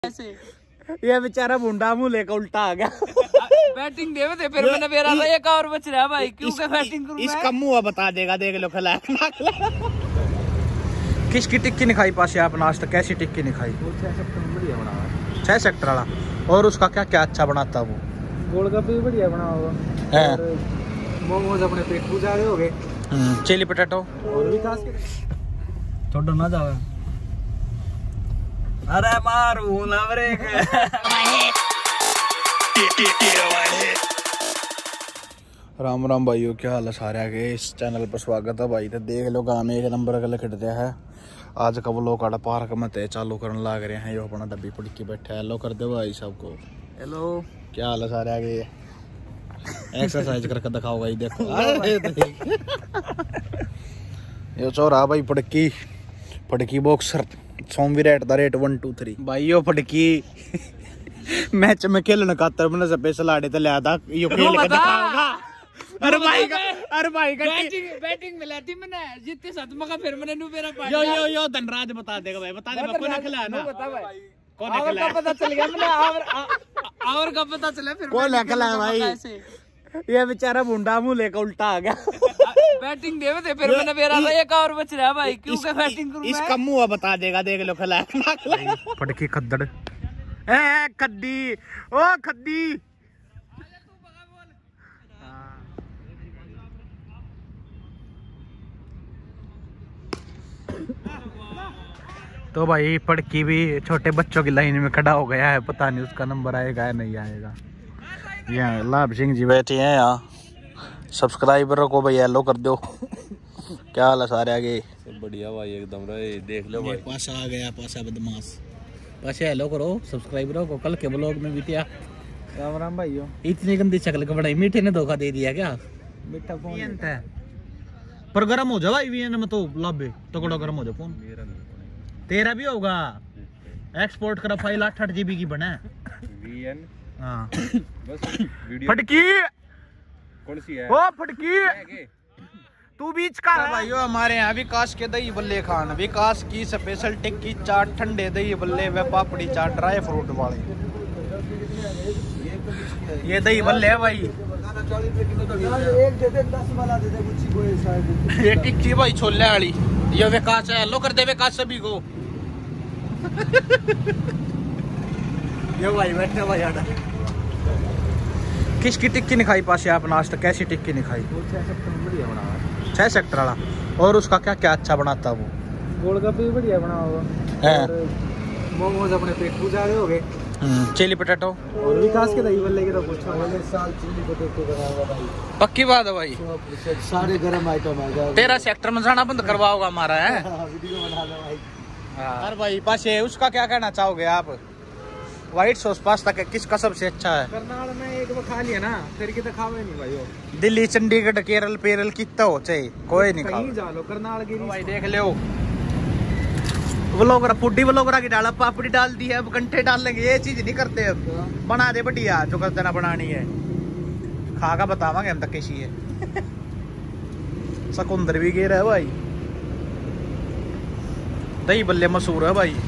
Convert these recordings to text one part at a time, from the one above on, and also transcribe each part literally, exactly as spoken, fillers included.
ये बेचारा मुंडा मुंह लेकर उल्टा आ गया। बैटिंग दे दे फिर मैंने मेरा एक और बच रहा है भाई, क्यों बैटिंग करूं मैं? इसका मुंह बता देगा, देख लो खिला। किसकी टिक्की नहीं खाई पास आपने आज तक? कैसी टिक्की नहीं खाई? छह सेक्टर वाला। और उसका क्या क्या अच्छा बनाता वो? गोलगप्पे भी बढ़िया बना होगा, मोमोज अपने पेट पूजा हो गए, चिली पोटैटो और भी खास के छोड़ो ना जावे। अरे मारू ना ब्रेक। राम राम भाइयों, क्या हाल है सारे के? इस चैनल पर स्वागत है भाई। तो देख लो गाँव में एक नंबर का लिखट दिया है। आज का वो लोग पार्क में ते चालू करने लग रहे हैं। यो अपना डब्बी पुड़की बैठा है। हेलो कर दो भाई सबको। हेलो, क्या हाल है सारे आगे? एक्सरसाइज करके दिखाओ भाई। देखो यो चोरा भाई पड़की पड़की boxer Somveer at the rate one two three भाई। यो पड़की मैच में खेलने खातर मैंने स्पेशल आड़े तो लिया था। यो खेल के दिखाऊंगा। अरे भाई का अरे भाई का बैटिंग बैटिंग मिला थी मैंने, जितने सतमा का फिर मैंने मेरा पार्ट। यो यो यो धनराज बता देगा भाई, बता दे। कौन खिलाया ना? बता भाई कौन और खिलाया? कब पता चल गया मैंने, और और कब पता चला फिर? कौन खिलाया भाई? ये बेचारा मुंडा मुंह लेकर उल्टा आ गया। बैटिंग दे दे फिर मैंने मेरा एक और बच रहा है भाई, क्यों बैटिंग करूं मैं? इसका मुंह बता देगा, देख लो खिलाया। पटकी खद्दड़ ए खद्दी ओ खद्दी। तो भाई पड़की भी छोटे बच्चों की लाइन में खड़ा हो गया है। पता नहीं उसका नंबर आएगा या नहीं आएगा। यहाँ लाभ सिंह जी बैठे हैं यहाँ। सब्सक्राइबरों को भाई हेलो कर दो। क्या हाल है सारे आगे? सब बढ़िया भाई, एकदम रहे। देख लो भाई, पासा आ गया, पासा बदमाश। पासे हेलो करो सब्सक्राइबरों को। कल के ब्लॉग में भी क्या राम राम भाइयों। इतनी गंदी शक्ल का बनाई, मीठे ने धोखा दे दिया क्या? मीठा फोन पर गर्म हो जाओ भाई में तो लाभे तगड़ा गर्म हो जाओ फोन। तेरा भी होगा। एक्सपोर्ट करा फाइल आठ आठ जीबी की बना है। हाँ बस वीडियो फटकी कौन सी है? ओ फटकी तू बीच का है भाइयों। हमारे यहाँ विकास के दही बल्ले खान, विकास की स्पेशल टिक्की चाट, ठंडे दही बल्ले व पापड़ी चाट ड्राई फ्रूट वाले। ये दही बल्ले है भाई। ये टिक्की भाई छोले वाली। ये विकास है। हेलो कर दे विकास सभी को। ये भाई बैठे भाई आडा। किसकी टिक्की नहीं खाई पास आपने आज तक? कैसी टिक्की नहीं खाई? बढ़िया बना हुआ, छह सेक्टर वाला। और उसका क्या क्या अच्छा बनाता वो? गोलगप्पे भी बढ़िया बना होगा, और मोमोज अपने पेट पूजा हो गए, चिली पोटैटो और भी खास के दही बल्ले के तो पूछो। अगले साल चिली पोटैटो बनाऊंगा भाई। पक्की बात है भाई। सारे गरम आइटम आ जाएगा। तेरा सेक्टर में जाना बंद करवाओगा हमारा है। वीडियो बना लो भाई। अरे भाई पासे उसका क्या कहना चाहोगे आप? व्हाइट सॉस पास्ता का किसका सबसे अच्छा है? करनाल में एक वो खा लिया ना, फिर की तो खावे नहीं भाई। वो दिल्ली चंडीगढ़ केरल पेरल कितना हो चाहे कोई नहीं कहीं खाओ। जा लो करनाल की भाई देख लो व्लॉगर पुड्डी व्लॉगर की डाला, पापड़ी डाल दी है, अब कंठे डाल लेंगे। ये चीज नहीं करते अब। बना दे बढ़िया जो कर देना बनानी है। खा का बतावांगे हम तक कैसी है। सकुंदर भी गिर है भाई। दही बल्ले मशहूर है भाई।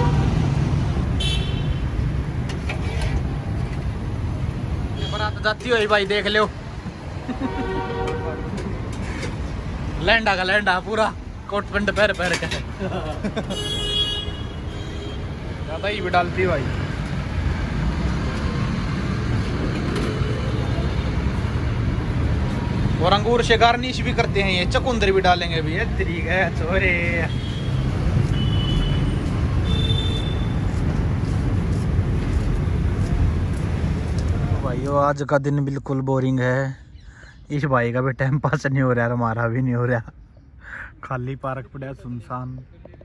बारात जाती हुई भाई देख लो। लैंडा का लैंडा पूरा कोट पेंट पैर पैर का। दही भी डालती भाई। और अंगूर से गार्निश भी करते हैं। ये चकुंदर भी डालेंगे भी। ये तरीका है छोरे। भाइयों आज का दिन बिल्कुल बोरिंग है। इस भाई का भी टाइम पास नहीं हो रहा, हमारा भी नहीं हो रहा। खाली पार्क पड़ा सुनसान।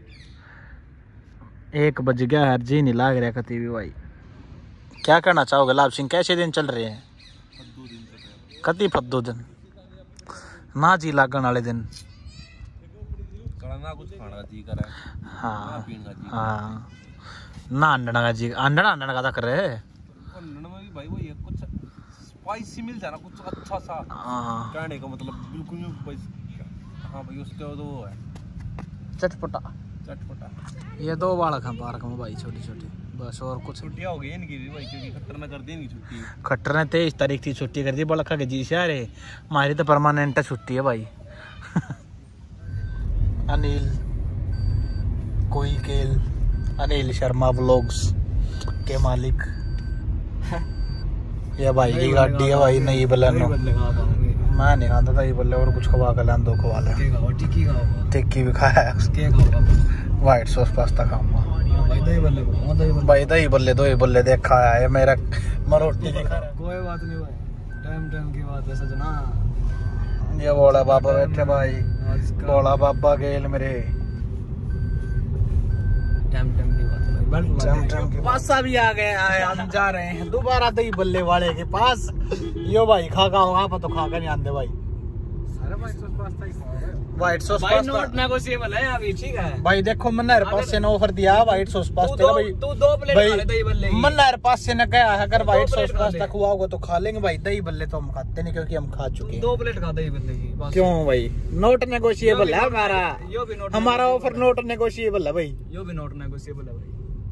एक बज गया है, जी नहीं लाग रहा कती भी भाई। क्या करना चाहोगे लाभ सिंह? कैसे दिन चल रहे हैं? कति फद्दो दिन ना जी लागन वाले दिन। ना कुछ खाना जी कर हाँ हाँ ना अंडना का जी अंडना अंडना का कर रहे भाई। वो ये कुछ स्पाइसी मिल जाना, कुछ अच्छा सा कहने का मतलब बिल्कुल नहीं। हाँ भाई उसके तो वो है चटपटा चटपटा। ये दो बालक हैं पार्क में भाई, छोटी छोटी बस और कुछ छुट्टियां हो गई इनकी भी भाई, क्योंकि खट्टर ने कर दी इनकी छुट्टी। खट्टर ने तेईस तारीख थी छुट्टी कर दी बलखा के जी से। अरे हमारी तो परमानेंट छुट्टी है भाई। अनिल कोई केल अनिल शर्मा व्लॉग्स के मालिक ये भाई की गाड़ी है भाई, नहीं बल्ले मैं नहीं खाता था ये बल्ले, और कुछ खवा कर लान दो खवा ले। टिक्की भी खाया, व्हाइट सॉस पास्ता खाऊंगा भाई। दही बल्ले दो बल्ले देख खाया है मेरा, मैं रोटी नहीं खा रहा। कोई बात नहीं भाई, टाइम टाइम की बात है सजना। ये बोला बाबा बैठे भाई, बोला बाबा गेल मेरे टाइम टाइम की बात है। पासा भी आ गए, हम जा रहे हैं दोबारा दही बल्ले वाले के पास। यो भाई खा खा आप तो खा कर नहीं आते भाई। व्हाइट सॉस भाई नॉट नेगोशिएबल है अभी, ठीक है भाई। देखो मन्नार पास से ने ऑफर दिया व्हाइट सॉस पास्ता का भाई। तू दो प्लेट खा ले दही बल्ले की। मन्नार पास से ने कहा है अगर व्हाइट सॉस पास्ता खुआओगे तो खा लेंगे भाई, दही बल्ले तो हम खाते नहीं क्योंकि हम खा चुके हैं। दो प्लेट खा दही बल्ले की बस। क्यों भाई, नॉट नेगोशिएबल है हमारा, यो भी नॉट हमारा ऑफर नॉट नेगोशिएबल है भाई। यो भी नॉट नेगोशिएबल है भाई।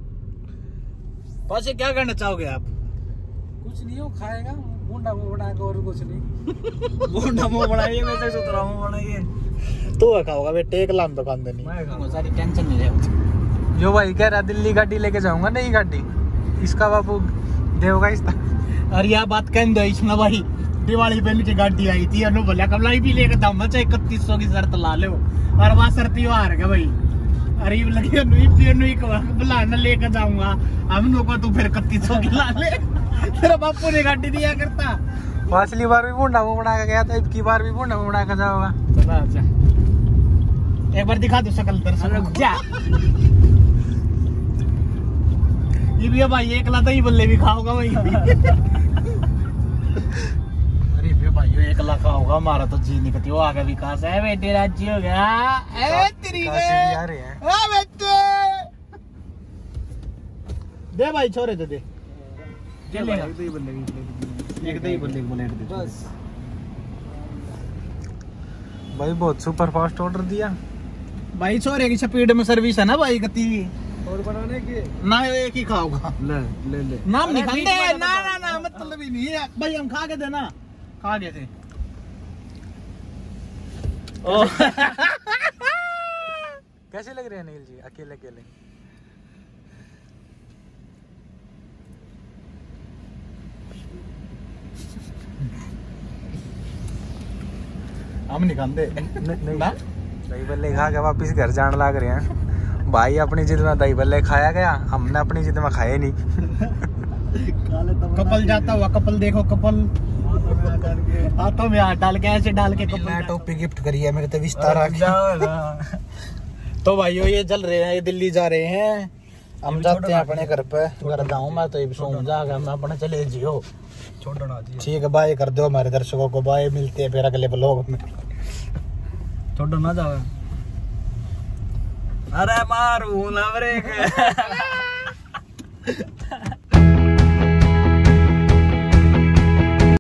पासे क्या करना चाहोगे आप? कुछ नहीं हो खाएगा मुंडा मुंह बना के, और कुछ नहीं। मुंडा मुंह बनाइए, मैं तो सुतरा मुंह बनाइए। तू खाओगा बेटे, एक लाम तो खाते नहीं। मैं खाऊंगा, सारी टेंशन नहीं है। जो भाई कह रहा दिल्ली गाड़ी लेके जाऊंगा, नई गाड़ी इसका बापू देवगा इस। और यह बात कह दो इसमें भाई, दिवाली पे नीचे गाड़ी आई थी अनु बोला कमलाई भी लेके जाऊंगा चाहे इकतीस सौ की शर्त ला लो, और वहां शर्त हार गया भाई। अरे लगी बुलाना लेकर जाऊंगा हम लोग को, तू फिर इकतीस सौ की ला ले। तेरा बापू ने गाड़ी दिया करता। पिछली बार भी मुंडा मुंह बना के गया था, इतनी बार भी मुंडा मुंह बना के जाओगा। चला अच्छा, एक बार दिखा दो शकल दर्शक जा। ये भी भाई एक लाता ही बल्ले भी खाओगा भाई। अरे बे भाई एक लाख खाओगा, हमारा तो जी निकलती। वो आगे विकास है बेटे, राज्य हो गया। ए तेरी बेटे दे भाई, छोरे दे दे चलेगा। दही बल्ले की प्लेट, एक दही बल्ले की प्लेट दे बस भाई। बहुत सुपर फास्ट ऑर्डर दिया भाई। छोरे की स्पीड में सर्विस है ना भाई गति। और बनाने की ना एक ही खाओगा, ले ले ले नाम नहीं खाते ना ना ना, मतलब ही नहीं है भाई। हम खा के थे ना, खा गए थे। ओ कैसे लग रहे हैं नील जी अकेले अकेले? हम नहीं खाते ना, दही बल्ले खा के वापिस घर जाने लग रहे हैं भाई। अपनी जिद में दही बल्ले खाया गया, हमने अपनी जिद में खाए नहीं। कपल जाता हुआ, कपल देखो कपल हाथों में हाथ डाल के ऐसे डाल के कपल टोपी गिफ्ट करी है मेरे तो विस्तारा। तो भाइयों ये चल रहे हैं, ये दिल्ली जा रहे हैं, हम जाते हैं अपने घर पे। घर जाऊँ मैं तो सोऊं जाकर, मैं अपने चले जियो। ठीक है बाय कर दो हमारे दर्शकों को, बाय। मिलते हैं फिर अगले ब्लॉग में। छोड़ो ना जाओ। अरे मारू ना ब्रेक।